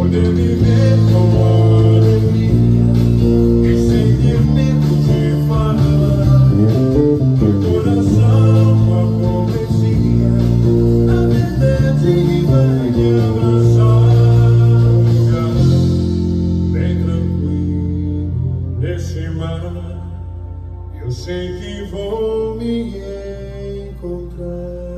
poder viver com alegria e sem ter medo de falar. Meu coração acontecia, a verdade vai me abraçar. Bem tranquilo nesse mar, eu sei que vou me encontrar.